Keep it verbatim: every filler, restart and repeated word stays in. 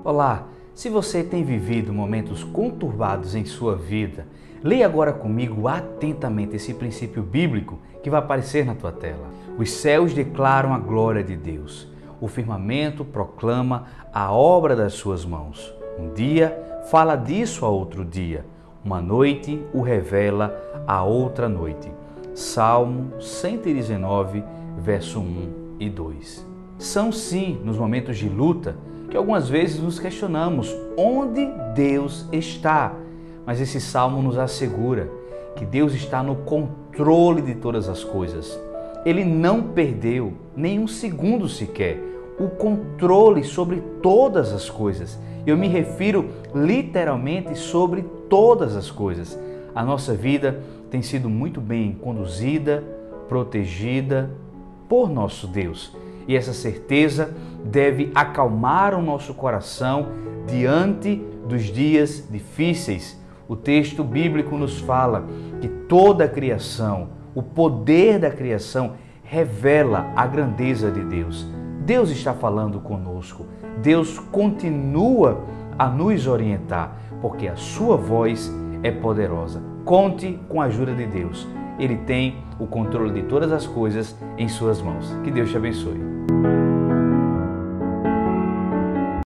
Olá, se você tem vivido momentos conturbados em sua vida, leia agora comigo atentamente esse princípio bíblico que vai aparecer na tua tela. Os céus declaram a glória de Deus. O firmamento proclama a obra das suas mãos. Um dia fala disso a outro dia. Uma noite o revela a outra noite. Salmo cento e dezenove, verso um e dois. São sim, nos momentos de luta, que algumas vezes nos questionamos onde Deus está. Mas esse salmo nos assegura que Deus está no controle de todas as coisas. Ele não perdeu nem um segundo sequer o controle sobre todas as coisas. Eu me refiro literalmente sobre todas as coisas. A nossa vida tem sido muito bem conduzida, protegida por nosso Deus. E essa certeza deve acalmar o nosso coração diante dos dias difíceis. O texto bíblico nos fala que toda a criação, o poder da criação, revela a grandeza de Deus. Deus está falando conosco. Deus continua a nos orientar, porque a sua voz é poderosa. Conte com a ajuda de Deus. Ele tem o controle de todas as coisas em suas mãos. Que Deus te abençoe.